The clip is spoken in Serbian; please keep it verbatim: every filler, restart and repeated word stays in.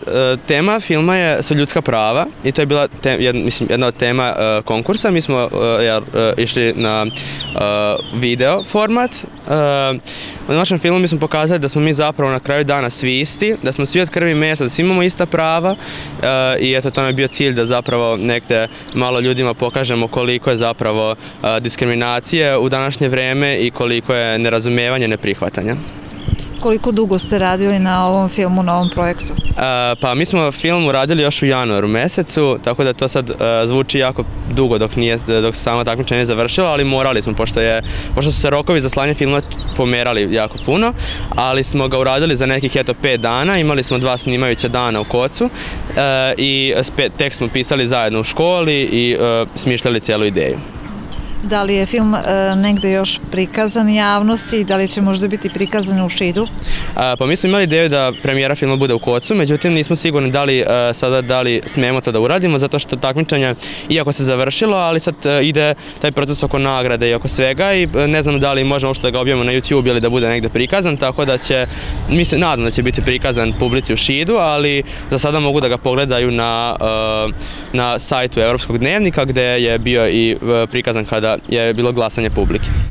tema filma je, su ljudska prava i to je bila te, jed, mislim, jedna od tema uh, konkursa. Mi smo uh, ja, uh, išli na uh, video format. Uh, u našem filmu mi smo pokazali da smo mi zapravo na kraju dana svi isti, da smo svi od krvi i mesa, da svi imamo ista prava uh, i eto to nam je bio cilj da zapravo negde malo ljudima pokažemo koliko je zapravo uh, diskriminacije u današnje vreme i koliko je nerazumevanje, neprihvatanja. Koliko dugo ste radili na ovom filmu, na ovom projektu? E, pa mi smo film uradili još u januaru mesecu, tako da to sad e, zvuči jako dugo dok nije, dok se samo takmičenje završilo, ali morali smo, pošto, je, pošto su se rokovi za slanje filma pomerali jako puno, ali smo ga uradili za nekih eto pet dana, imali smo dva snimajuća dana u Kocu e, i tekst smo pisali zajedno u školi i e, smišljali cijelu ideju. Da li je film e, negde još prikazan javnosti i da li će možda biti prikazan u Šidu? A, pa mi smo imali ideju da premijera filma bude u Kocu, međutim nismo sigurni da li a, sada da li smijemo to da uradimo, zato što takmičenje, iako se završilo, ali sad a, ide taj proces oko nagrade i oko svega i a, ne znam da li možemo uopšte da ga objavimo na YouTube ili da bude negde prikazan, tako da će, mi se nadam da će biti prikazan publici u Šidu, ali za sada mogu da ga pogledaju na, a, na sajtu Evropskog dnevnika gde je bio i a, prikazan kada je bilo glasanje publike.